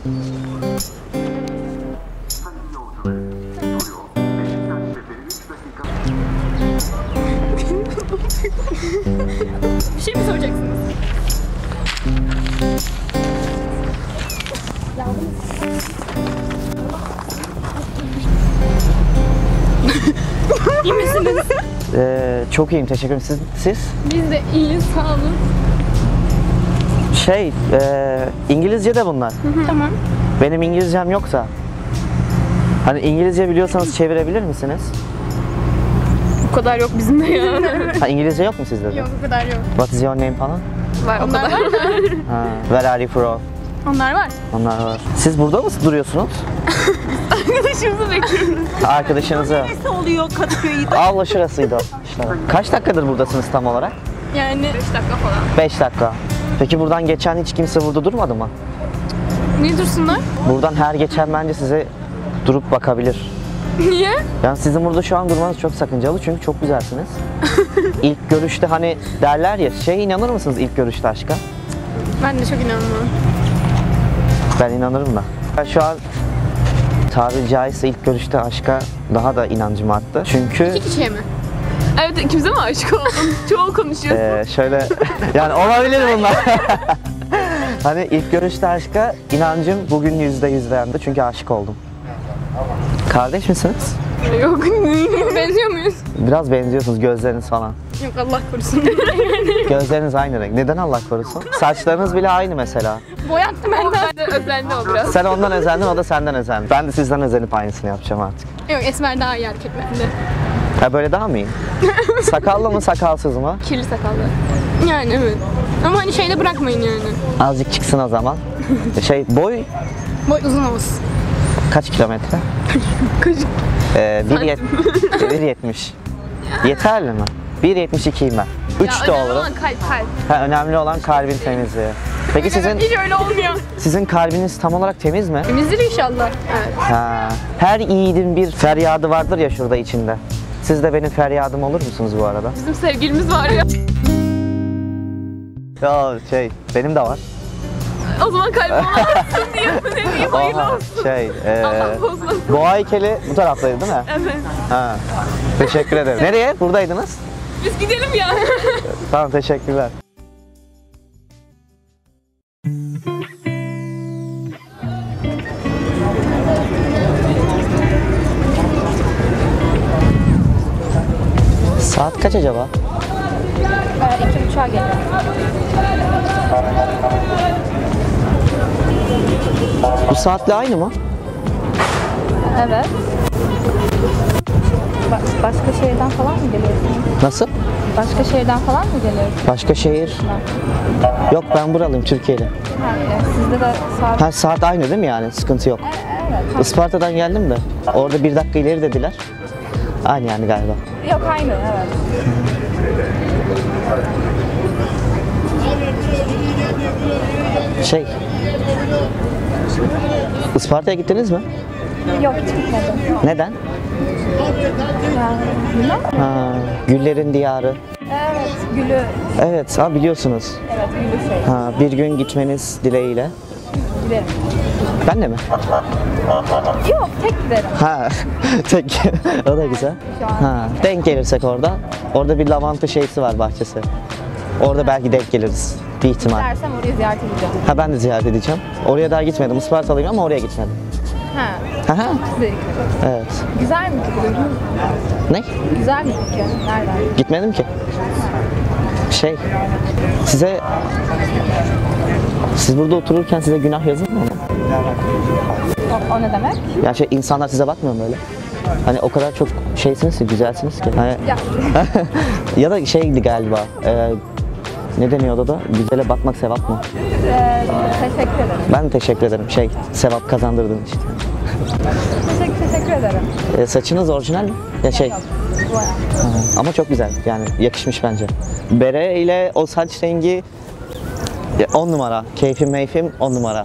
Bir şey mi soracaksınız? İyi misiniz? Çok iyiyim, teşekkür ederim. Siz? Biz de iyiyiz, sağ olun. İngilizce de bunlar. Tamam. Benim İngilizcem yoksa. Hani İngilizce biliyorsanız çevirebilir misiniz? O kadar yok bizim de ya. Ha, İngilizce yok mu sizde de? Yok, o kadar yok. What is your name falan? Var, o kadar var mı? Ha, where are you from? Onlar var. Onlar var. Siz burada mı duruyorsunuz? Arkadaşımızı bekliyoruz. Arkadaşınızı. Neresi oluyor Kadıköy'de? Allah şurasıydı o. İşte. Kaç dakikadır buradasınız tam olarak? Yani 5 dakika falan. 5 dakika. Peki buradan geçen hiç kimse burada durmadı mı? Niye dursunlar? Buradan her geçen bence size durup bakabilir. Niye? Yani sizin burada şu an durmanız çok sakıncalı çünkü çok güzelsiniz. İlk görüşte hani derler ya, inanır mısınız ilk görüşte aşka? Ben de çok inanmıyorum. Ben inanırım da. Ben şu an tabiri caizse ilk görüşte aşka daha da inancım arttı. Çünkü... İki kişiye mi? Evet, ikimize mi aşık oldun? Çoğu konuşuyorsun. Şöyle, yani olabilir bunlar. Hani ilk görüşte aşka inancım bugün %100'lendi çünkü aşık oldum. Kardeş misiniz? Yok, benziyor muyuz? Biraz benziyorsunuz, gözleriniz falan. Yok, Allah korusun. Gözleriniz aynı renk. Neden Allah korusun? Saçlarınız bile aynı mesela. Boyattım benden. Özendi o biraz. Sen ondan özendin, o da senden özendi. Ben de sizden özenip aynısını yapacağım artık. Yok, esmer daha iyi erkeklerde. Ha, böyle daha mı iyi? Sakallı mı, sakalsız mı? Kirli sakallı. Yani evet. Ama hani şeyde bırakmayın yani. Azıcık çıksın o zaman. Boy Boy uzun olsun. kaç kilometre? Kaç? 1.70. Yeterli mi? 1.72'yim ben. 3 de önemli olurum. olan kalp. Ha, önemli olan kalbin temizliği. Peki sizin Hiç öyle olmuyor. sizin kalbiniz tam olarak temiz mi? Temizdir inşallah. Evet. Ha, her yiğidin bir feryadı vardır ya şurada içinde. Siz de benim feryadım olur musunuz bu arada? Bizim sevgilimiz var ya. Ya benim de var. O zaman kalbim olmasın diye mi ne diyeyim, hayırlı Aha, olsun. Allah bozmasın. boğa heykeli bu taraftaydı değil mi? Evet. Ha. Teşekkür ederim. Nereye? Buradaydınız. Biz gidelim ya. Tamam, teşekkürler. Saat kaç acaba? 2.30'a geliyor. Bu saatle aynı mı? Evet. Başka şehirden falan mı geliyorsunuz? Nasıl? Başka şehirden falan mı geliyorsunuz? Başka şehir? Yok, ben buralıyım, Türkiye'li. Sizde de saat... Ha, saat aynı değil mi yani? Sıkıntı yok. Evet. Isparta'dan geldim de. Orada 1 dakika ileri dediler. Aynı yani galiba. Yok aynı, evet. Isparta'ya gittiniz mi? Yok hiç gitmedim. Neden? Bilmem. Ha, güllerin diyarı. Evet, Gül'ü. Evet, biliyorsunuz. Evet, Gül'ü şey. Ha, bir gün gitmeniz dileğiyle. Giderim. Ben de mi? Yok, tek giderim. Ha, tek. O da güzel. Şu an. Ha, denk gelirsek orada bir lavanta şeysi var, bahçesi. Orada belki denk geliriz. Bir ihtimal. Dersem orayı ziyaret edeceğim. Ha, ben de ziyaret edeceğim. Oraya daha gitmedim. Ispartalıyım ama oraya gitmedim. Ha, Aha, siz de gidin. evet. Güzel mi gidiyor? Ne? Güzel mi peki? Nereden? Gitmedim ki. Siz burada otururken size günah yazılmıyor mu? O ne demek? Ya insanlar size bakmıyor mu böyle? Hani o kadar çok şeysiniz ki, güzelsiniz ki. Hani, Ya. ya da galiba. Ne deniyordu da? Güzele bakmak sevap mı? Teşekkür ederim. Ben de teşekkür ederim. Sevap kazandırdığın için. Teşekkür ederim. Saçınız orijinal mi? Ya Bu ara. ama çok güzel. Yani yakışmış bence. Bere ile o saç rengi 10 numara. Keyfim meyfim 10 numara.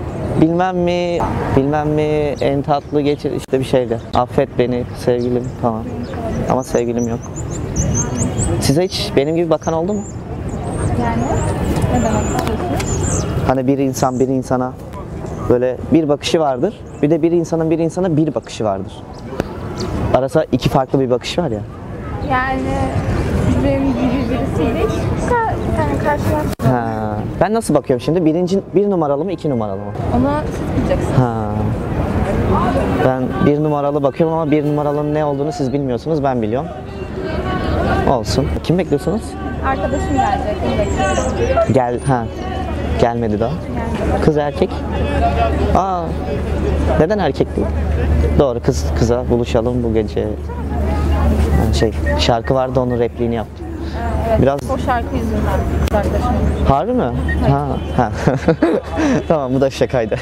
Bilmem mi en tatlı geçir işte bir şeydi. Affet beni sevgilim falan. Ama sevgilim yok. Size hiç benim gibi bakan oldu mu? Yani ne demek istiyorsunuz? Hani bir insan bir insana Böyle bir bakışı vardır. Bir de bir insanın bir insana bir bakışı vardır. Arasında iki farklı bir bakış var ya. Yani benim gibi birisiyle hiç yani karşılaşmadım. Ha. Ben nasıl bakıyorum şimdi? Bir numaralı mı, iki numaralı mı? Ona siz bileceksiniz. Ha. Ben bir numaralı bakıyorum ama bir numaralının ne olduğunu siz bilmiyorsunuz, ben biliyorum. Olsun. Kim bekliyorsunuz? Arkadaşım gelecek, onu bekliyorum. Gelmedi daha. Kız erkek? Aa. Neden erkek değil? Doğru, kıza buluşalım bu gece. Yani şarkı vardı, onun repliğini yaptım. Evet, Biraz o şarkı yüzünden kız arkadaşım. harbi mi? Ha. Tamam, bu da şakaydı.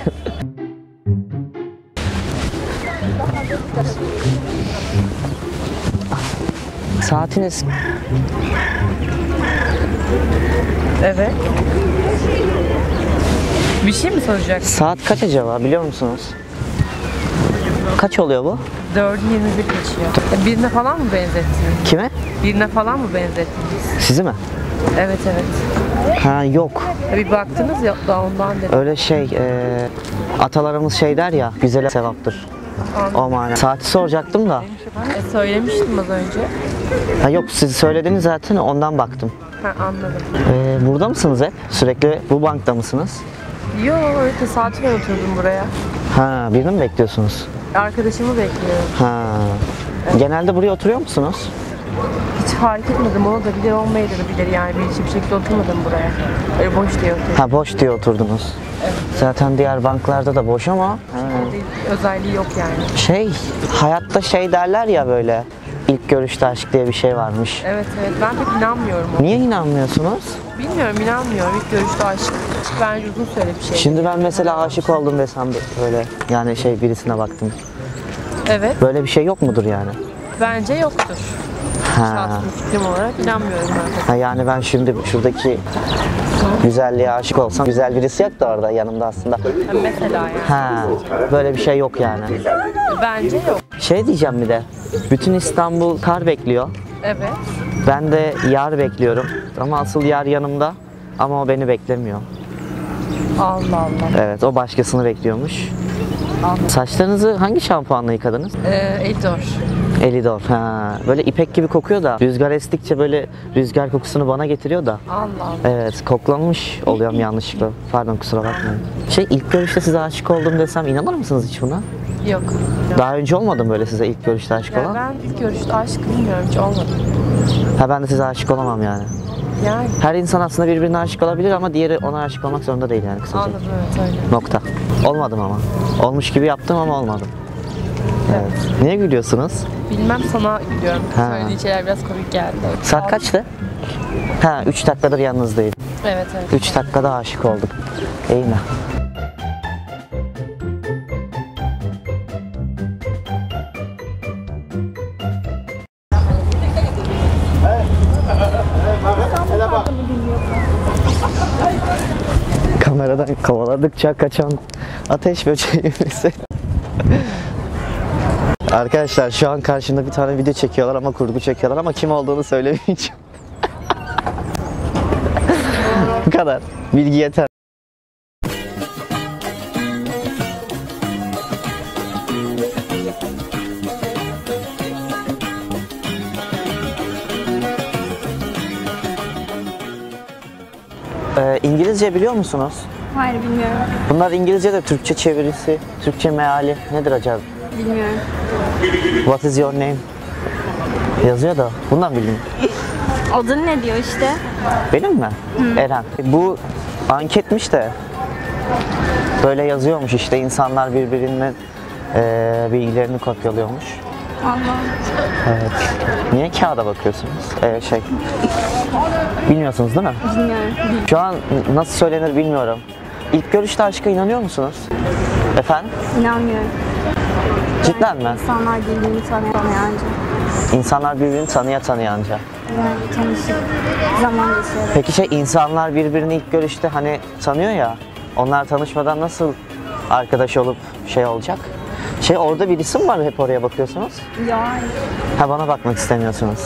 Saatiniz Evet. Bir şey mi soracaksın? saat kaç acaba, biliyor musunuz? Kaç oluyor bu? 4'ün 21 geçiyor. Birine falan mı benzettiniz? Kime? Birine falan mı benzettiniz? Sizi mi? Evet evet. Ha, yok. Bir baktınız ya da ondan dedim. Öyle atalarımız der ya, güzele sevaptır. O mana. Saati soracaktım da. Söylemiştim az önce. Ha, yok, siz söylediniz zaten, ondan baktım. Ha, anladım. Burada mısınız hep? Sürekli bu bankta mısınız? Yo, öyle tesadüfen oturdum buraya. Ha, birini mi bekliyorsunuz? Arkadaşımı bekliyorum. Ha. Genelde buraya oturuyor musunuz? Hiç fark etmedim, ona da bilir olmayabilir yani. Bir şekilde oturmadım buraya. Öyle boş diye oturdum. Ha, boş diye oturdunuz. Evet. Zaten diğer banklarda da boş ama Bir özelliği yok yani. hayatta derler ya böyle, ilk görüşte aşk diye bir şey varmış. Evet evet, ben pek inanmıyorum ona. Niye inanmıyorsunuz? Bilmiyorum, inanmıyorum. İlk görüşte aşk bence uzun süre bir şey. Şimdi ben mesela aşık oldum desem böyle, yani birisine birisine baktım. Evet, Böyle bir şey yok mudur yani? bence yoktur. Ha. Şahsım fikrim olarak inanmıyorum ben. Ha, yani ben şimdi şuradaki güzelliğe aşık olsam, güzel birisi yok da orada yanımda aslında. Mesela yani. Ha, böyle bir şey yok yani. Bence yok. Diyeceğim bir de, bütün İstanbul kar bekliyor. Evet. Ben de yar bekliyorum ama asıl yar yanımda ama o beni beklemiyor. Allah Allah. Evet, o başkasını bekliyormuş. Anladım. Saçlarınızı hangi şampuanla yıkadınız? Elidor. Elidor. Ha, böyle ipek gibi kokuyor da rüzgar estikçe böyle rüzgar kokusunu bana getiriyor da. Allah Allah. Evet, koklanmış oluyorum yanlışlıkla. Pardon, kusura bakmayın. İlk görüşte size aşık oldum desem inanır mısınız hiç buna? Yok. Daha önce olmadı mı böyle size ilk görüşte aşık Yani olan? ben ilk görüşte aşk bilmiyorum, hiç olmadı. Ha, ben de size aşık olamam yani. Yani. Her insan aslında birbirine aşık olabilir ama diğeri ona aşık olmak zorunda değil yani kısaca. Anladım, evet öyle. Nokta. Olmadım ama. Olmuş gibi yaptım ama olmadım. Evet. Niye gülüyorsunuz? Bilmem, sana gülüyorum. Ha. Söylediği şeyler biraz komik geldi. Saat kaçtı? Ha, 3 dakikadır yanınızdayım. Evet evet. 3 dakikada aşık olduk. İyi mi? Kameradan kovaladıkça kaçan ateş böceğimizi. Arkadaşlar şu an karşımda bir tane video çekiyorlar ama kurgu çekiyorlar ama kim olduğunu söylemeyeceğim. Bu kadar. Bilgi yeter. İngilizce biliyor musunuz? Hayır, bilmiyorum. Bunlar İngilizce'de Türkçe çevirisi, Türkçe meali nedir acaba? Bilmiyorum. What is your name? Yazıyor da bundan bilmiyorum. Adın ne diyor işte? Benim mi? Eren. Bu anketmiş de böyle yazıyormuş işte, insanlar birbirinin bilgilerini kopyalıyormuş. Allah. Evet. Niye kağıda bakıyorsunuz? Bilmiyorsunuz değil mi? Bilmiyorum. Şu an nasıl söylenir bilmiyorum. İlk görüşte aşka inanıyor musunuz? Efendim? İnanmıyorum. Cidden mi? İnsanlar birbirini tanıyanca. İnsanlar birbirini tanıyanca. Yani tanışıp zaman geçiyor. Peki insanlar birbirini ilk görüşte hani tanıyor ya, onlar tanışmadan nasıl arkadaş olup olacak? Orada birisi mi var, hep oraya bakıyorsunuz? Yani. Ha, bana bakmak istemiyorsunuz.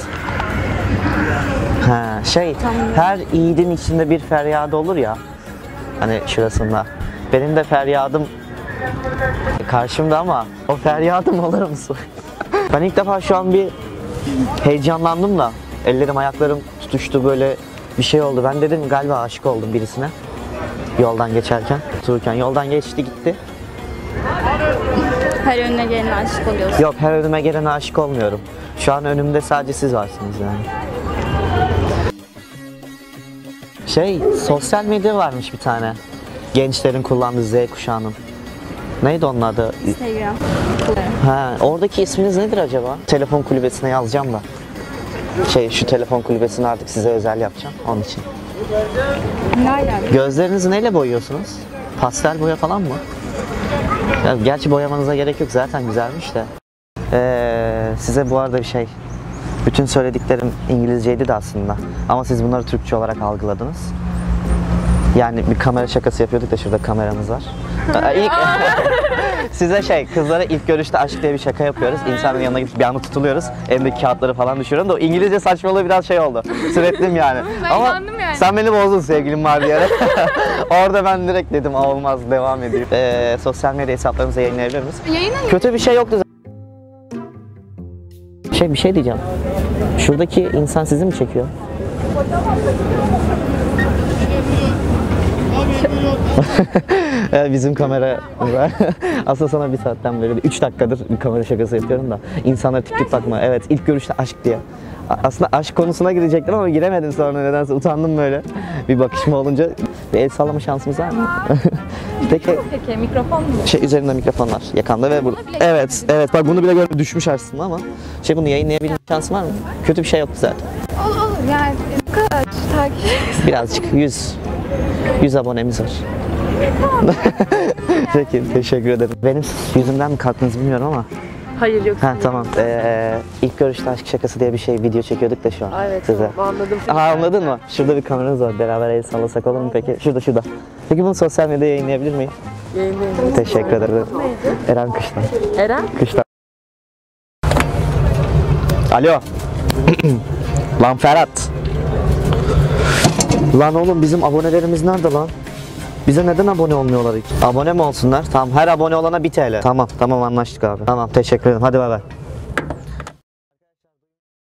Ha, Tamam. her yiğidin içinde bir feryadı olur ya, hani şurasında. Benim de feryadım Karşımda ama o feryadım olur musun? Ben ilk defa şu an bir heyecanlandım da. Ellerim ayaklarım tutuştu, böyle bir şey oldu. Ben dedim galiba aşık oldum birisine. Yoldan geçerken, otururken yoldan geçti gitti. Her önüne gelene aşık oluyorsun. Yok, her önüme gelene aşık olmuyorum. Şu an önümde sadece siz varsınız yani. Sosyal medya varmış bir tane. Gençlerin kullandığı, Z kuşağının. Neydi onun adı? Instagram. Ha, oradaki isminiz nedir acaba? Telefon kulübesine yazacağım da. Şu telefon kulübesini artık size özel yapacağım onun için. Ne alaka? Gözlerinizi neyle boyuyorsunuz? Pastel boya falan mı? Ya, gerçi boyamanıza gerek yok, zaten güzelmiş de. Size bu arada bir şey. Bütün söylediklerim İngilizceydi de aslında. Ama siz bunları Türkçe olarak algıladınız. Yani bir kamera şakası yapıyorduk da şurada kameramız var. Size kızlara ilk görüşte aşk diye bir şaka yapıyoruz. İnsanın yanına gidip bir anda tutuluyoruz. Elimdeki kağıtları falan düşürüyorum da o İngilizce saçmalığı biraz oldu. Sürettim yani. Ben ama inandım yani. sen beni bozdun sevgilim var diyerek. Orada ben direkt dedim olmaz, devam edeyim. Sosyal medya hesaplarımıza yayınlayabilir miyiz? Yayınlayın. Kötü bir şey yoktu. Bir şey diyeceğim. Şuradaki insan sizi mi çekiyor? Bizim kamera aslında sana bir saatten beri 3 dakikadır bir kamera şakası yapıyorum da insanlar tip tip bakma. Evet, ilk görüşte aşk diye. Aslında aşk konusuna girecektim ama giremedim, sonra nedense utandım böyle. Bir bakışma olunca bir el sallama şansımız var mı? Peki Mikrofon mu? üzerinde mikrofonlar yakanda ve burada. Evet bak bunu bile gördüm, düşmüş aslında ama bunu yayınlayabilme şansın var mı? Kötü bir şey yoktu zaten. Olur yani bu kadar takip. Birazcık 100 abonemiz var. Peki, teşekkür ederim. Benim yüzümden mi kalktınız bilmiyorum ama. Hayır yok. Ha tamam. İlk görüşte aşk şakası diye bir video çekiyorduk da şu an Evet, size. anladım. Anladın mı? Şurada bir kameranız var. Beraber el sallasak olur mu peki? Şurada. Peki bunu sosyal medyaya yayınlayabilir miyim? Yayınlayın. Teşekkür ederim. Eren Kıştan. Eren? Kıştan. Alo. Lan Ferhat. Lan oğlum, bizim abonelerimiz nerede lan? Bize neden abone olmuyorlar hiç? Abone mi olsunlar? Tamam, her abone olana 1 TL. Tamam anlaştık abi. Tamam, teşekkür ederim. Hadi bay bay.